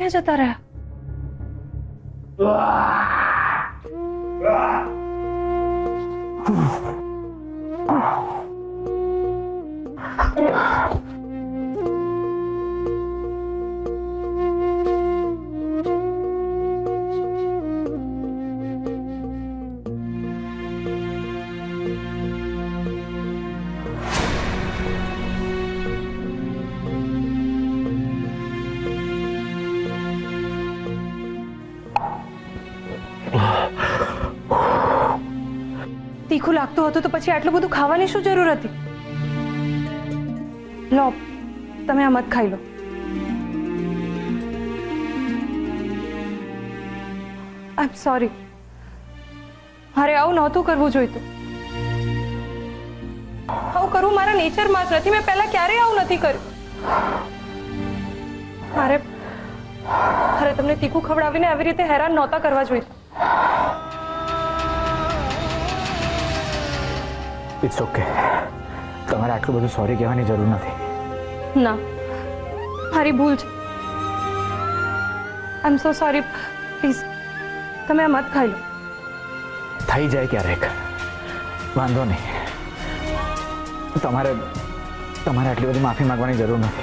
ક્યાં જતા રહ્યા? તીખું લાગતું હતું તો પછી આટલું બધું ખાવાની શું જરૂર હતી? લો, તમે આ મત ખાઈ લો. આઈ એમ સોરી. મારે આવું નહોતું કરવું જોઈતું. આવું કરવું મારા નેચરમાં જ નથી. મેં પહેલા ક્યારેય આવું નથી કર્યું. મારે તમને તીખું ખવડાવીને આવી રીતે હેરાન નહોતા કરવા જોઈતું. It's okay. તમારે આટલું બધું સોરી કહેવાની જરૂર નથી. ના, મારી ભૂલ છે. આઈ એમ સો સોરી. પ્લીઝ તમે આ મત ખાઈ લો. થઈ જાય ક્યારેક, વાંધો નહીં. તમારે આટલી બધી માફી માંગવાની જરૂર નથી.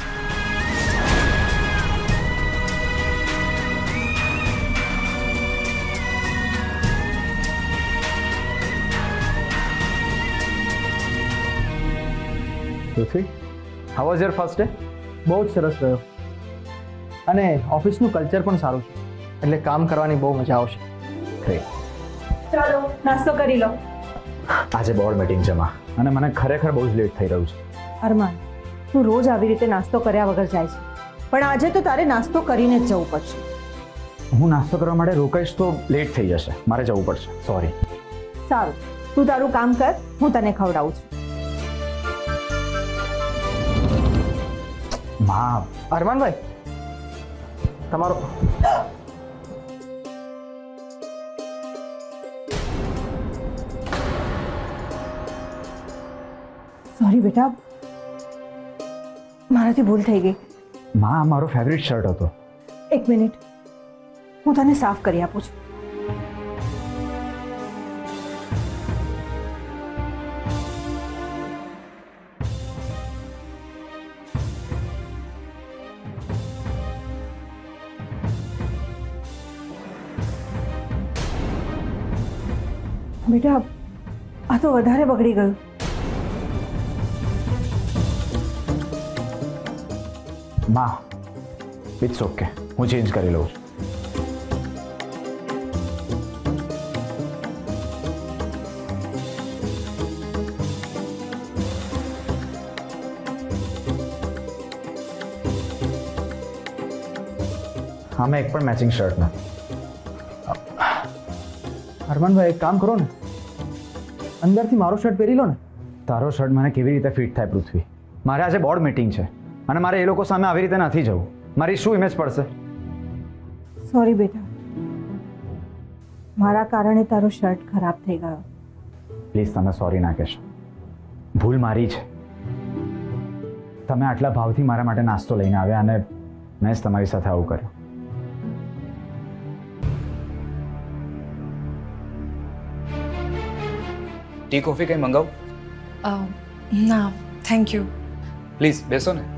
How was your first day? બહુ જ સરસ રહ્યો અને ઓફિસનું કલ્ચર પણ સારું છે, એટલે કામ કરવાની બહુ મજા આવશે. ચાલો નાસ્તો કરી લો. આજે બોર્ડ મીટિંગ છે માં, અને મને ખરેખર બહુ જ લેટ થઈ રહ્યું છે. અરમાન, તું રોજ આવી રીતે નાસ્તો કર્યા વગર જાય છે, પણ આજે તો તારે નાસ્તો કરીને જ જવું પડશે. હું નાસ્તો કરવા માટે રોકાઈશ તો લેટ થઈ જશે. મારે જવું પડશે. સોરી. સારું, તું તારું કામ કર, હું તને ખવડાવું છું. માં, અરમાનભાઈ, તમારો સોરી બેટા, મારાથી ભૂલ થઈ ગઈ. માં, મારો ફેવરિટ શર્ટ હતો. એક મિનિટ, હું તને સાફ કરી આપું છું. બેટા, આ તો વધારે બગડી ગયું. માં, ઇટ્સ ઓકે, હું ચેન્જ કરી લઉં છું. આમાં એક પણ મેચિંગ શર્ટ નથી. અરમાનભાઈ, એક કામ કરો ને, અંદરથી મારો શર્ટ પહેરી લો ને. તારો શર્ટ મને કેવી રીતે ફિટ થાય પૃથ્વી? મારે આજે બોર્ડ મીટિંગ છે અને મારે એ લોકો સામે આવી રીતે નથી જવું. મારી શું ઇમેજ પડશે? સોરી બેટા, મારા કારણે તારો શર્ટ ખરાબ થઈ ગયો. પ્લીઝ તમે સોરી ના કહેશો. ભૂલ મારી છે. તમે આટલા ભાવથી મારા માટે નાસ્તો લઈને આવ્યા અને મેં જ તમારી સાથે આવું કર્યું. ટી કોફી કંઈ મંગાવું? ના થેન્ક યુ. પ્લીઝ બેસો ને.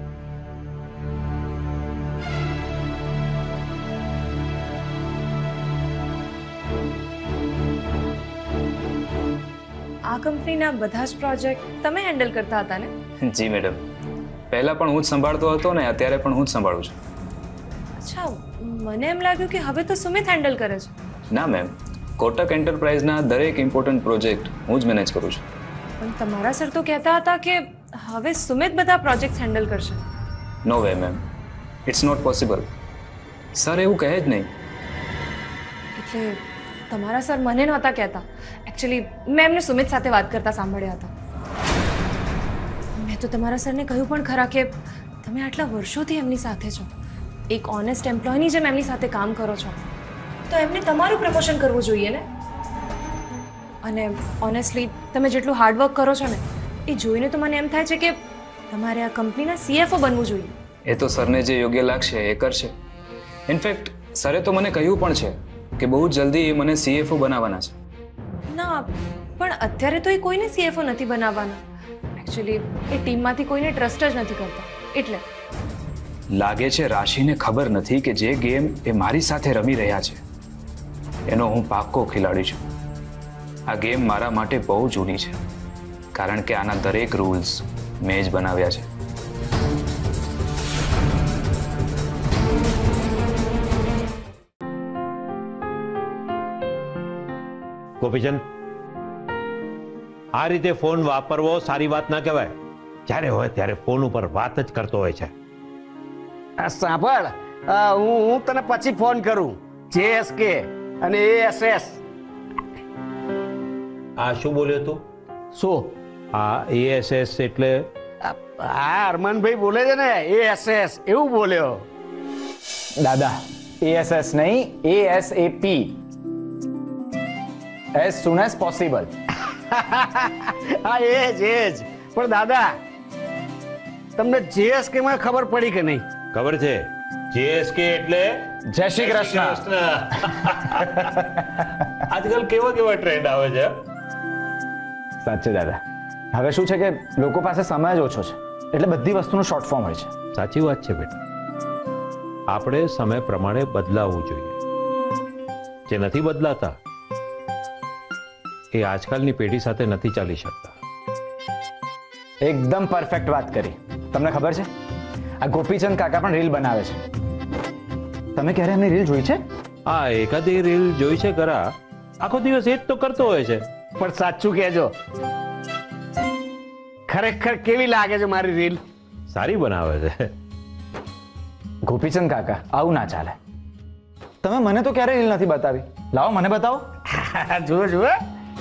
આ કંપનીના બધા જ પ્રોજેક્ટ તમે હેન્ડલ કરતા હતા ને? જી મેડમ, પહેલાં પણ હું જ સંભાળતો હતો ને અત્યારે પણ હું જ સંભાળું છું. અચ્છા, મને એમ લાગ્યું કે હવે તો સુમિત હેન્ડલ કરે છે. ના મેમ, કોટક એન્ટરપ્રાઇઝના દરેક ઇમ્પોર્ટન્ટ પ્રોજેક્ટ હું જ મેનેજ કરું છું. પણ તમારા સર તો કહેતા હતા કે હવે સુમિત બધા પ્રોજેક્ટ્સ હેન્ડલ કરશે. No way ma'am, it's not possible. Sir એવું કહે જ નહીં. એટલે તમારા સર મને નહોતા કહેતા. એકચ્યુઅલી મેં એમને સુમિત સાથે વાત કરતા સાંભળ્યા હતા. મેં તો તમારા સરને કહ્યું પણ ખરા કે તમે આટલા વર્ષોથી એમની સાથે છો, એક ઓનેસ્ટ એમ્પ્લોયની જેમ એમની સાથે કામ કરો છો, તો એમને તમારું પ્રમોશન કરવું જોઈએ ને. અને ઓનેસ્ટલી તમે જેટલું હાર્ડવર્ક કરો છો ને એ જોઈને તો મને એમ થાય છે કે તમારે આ કંપનીના CFO બનવું જોઈએ. એ તો સરને જે યોગ્ય લાગશે એ કરશે. ઇનફેક્ટ સરે તો મને કહ્યું પણ છે કે બહુ જલ્દી એ મને CFO બનાવવાના છે. ના પણ અત્યારે તો એ કોઈને CFO નથી બનાવવાના. એકચ્યુઅલી એ ટીમમાંથી કોઈને ટ્રસ્ટ જ નથી કરતા એટલે. લાગે છે રાશિને ખબર નથી કે જે ગેમ એ મારી સાથે રમી રહ્યા છે એનો હું પાક્કો ખેલાડી છું. આ ગેમ મારા માટે બહુ જૂની છે કારણ કે આના દરેક રૂલ્સ મેં જ બનાવ્યા છે. ગોપીચંદ, આ રીતે ફોન વાપરવો સારી વાત ના કહેવાય. જ્યારે હોય ત્યારે ફોન ઉપર વાત જ કરતો હોય છે. સાંભળ, હું તને પછી ફોન કરું. JSK અને ASS. આ શું બોલ્યો તું? શું? આ ASS એટલે? હા, અરમાનભાઈ બોલે છે ને, ASS એવું બોલ્યો. દાદા, ASS નહીં, ASAP. as soon as possible. હા, એ જ. પણ દાદા, તમને JSK માં ખબર પડી કે નહીં? ખબર છે. JSK એટલે જય શ્રી કૃષ્ણ. આજકાલ કેવા કેવા ટ્રેન્ડ આવે છે. સાચે દાદા, હવે શું છે કે લોકો પાસે સમય જ ઓછો છે એટલે બધી વસ્તુનું શોર્ટ ફોર્મ હોય છે. સાચી વાત છે બેટા. આપણે સમય પ્રમાણે બદલાવવું જોઈએ. જે નથી બદલાતા એ આજકાલની પેઢી સાથે નથી ચાલી શકતા. એકદમ પરફેક્ટ વાત કરી. તમને ખબર છે આ ગોપીચંદ કાકા પણ રીલ બનાવે છે. તમે ક્યારે એમની રીલ જોઈ છે? હા, એકાદી રીલ જોઈ છે ખરા. આખો દિવસ એ જ તો કરતો હોય છે. પણ સાચું કહેજો, ખરેખર કેવી લાગે છે મારી રીલ? સારી બનાવે છે. ગોપીચંદ કાકા, આવું ના ચાલે. તમે મને તો ક્યારે રીલ નથી બતાવી. લાવો મને બતાવો. જુઓ જુઓ.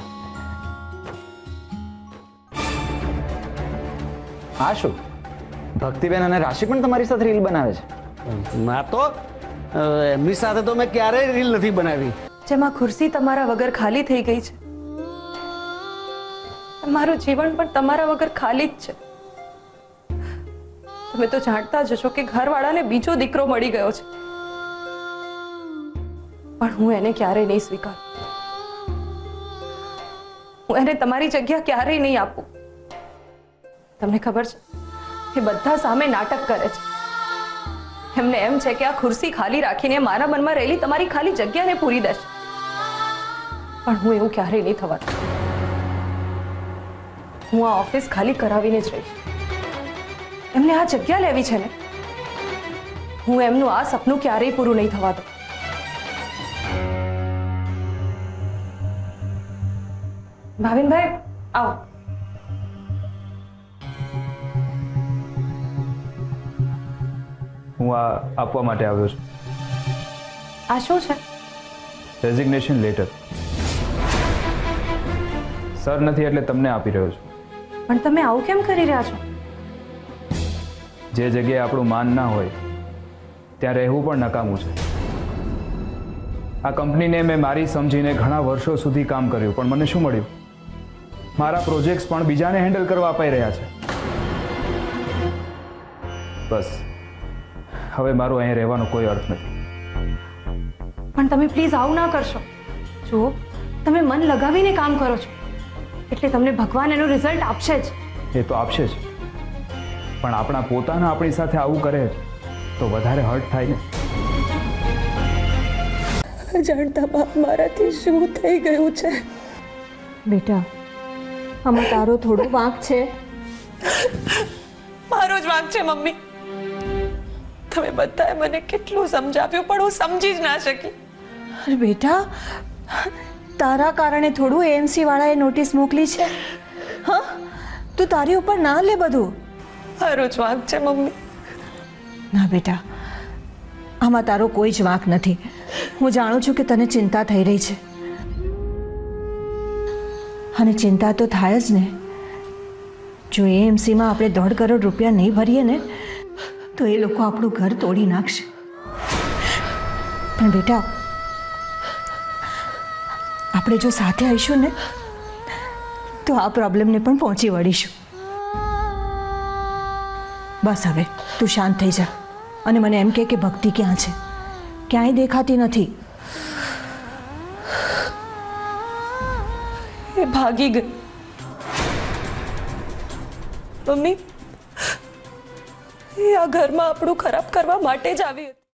આ શું? ભક્તિબેન અને રાશિ પણ તમારી સાથે રીલ બનાવે છે? ના તો એમની સાથે તો મેં ક્યારેય રીલ નથી બનાવી. જેમાં ખુરશી તમારા વગર ખાલી થઈ ગઈ છે. મારું જીવન પણ તમારા વગર ખાલી જ છે. તમે તો જાણતા જ હશો કે ઘરવાળાને બીજો દીકરો મળી ગયો છે, પણ હું એને ક્યારેય નહીં સ્વીકારું. હું એને તમારી જગ્યા ક્યારેય નહીં આપું. તમને ખબર છે એ બધા સામે નાટક કરે છે. એમને એમ છે કે આ ખુરશી ખાલી રાખીને મારા મનમાં રહેલી તમારી ખાલી જગ્યાને પૂરી દેશે, પણ હું એવું ક્યારેય નહીં થવા દઉં. હું આ ઓફિસ ખાલી કરાવીને જ રહીશ. એમને આ જગ્યા લેવી છે ને, હું એમનું આ સપનું ક્યારેય પૂરું નહીં થવા દઉં. ભાવિનભાઈ આવો. હું આ આપવા માટે આવ્યો છું. આ શું છે? Resignation letter. સર નથી એટલે તમને આપી રહ્યો છું. પણ તમે આવું કેમ કરી રહ્યા છો? જે જગ્યાએ આપણું માન ના હોય ત્યાં રહેવું પણ નકામું છે. આ કંપનીને મેં મારી સમજીને ઘણા વર્ષો સુધી કામ કર્યું, પણ મને શું મળ્યું? મારા પ્રોજેક્ટ્સ પણ બીજાને હેન્ડલ કરવા અપાઈ રહ્યા છે. બસ હવે મારો અહીં રહેવાનો કોઈ અર્થ નથી. પણ તમે પ્લીઝ આવું ના કરશો. જુઓ, તમે મન લગાવીને કામ કરો છો એટલે તમને ભગવાન એનું રિઝલ્ટ આપશે જ. એ તો આપશે જ, પણ આપણા પોતાના આપણી સાથે આવું કરે તો વધારે હર્ટ થાય ને. જાણતા બાપ મારાથી શું થઈ ગયું છે? બેટા, આમાં તારો થોડો વાંક છે. મારો જ વાંક છે મમ્મી. તમે બધાએ મને કેટલું સમજાવ્યું પણ હું સમજી જ ના શકી. અરે બેટા, તારા કારણે થોડું AMC વાળાએ નોટિસ મોકલી છે. હા, તું તારી ઉપર ના લે બધું. મારો જ વાંક છે મમ્મી. ના બેટા, આમાં તારો કોઈ જ વાંક નથી. હું જાણું છું કે તને ચિંતા થઈ રહી છે, અને ચિંતા તો થાય જ ને. જો AMCમાં આપણે 1.5 કરોડ રૂપિયા નહીં ભરીએ ને તો એ લોકો આપણું ઘર તોડી નાખશે. પણ બેટા, આપણે જો સાથે આવીશું ને તો આ પ્રોબ્લેમને પણ પહોંચી વળીશું. બસ હવે તું શાંત થઈ જા અને મને એમ કે ભક્તિ ક્યાં છે. ક્યાંય દેખાતી નથી. એ ભાગી ગઈ. મમ્મી, એ આ ઘરમાં આપણું ખરાબ કરવા માટે જ આવી હતી.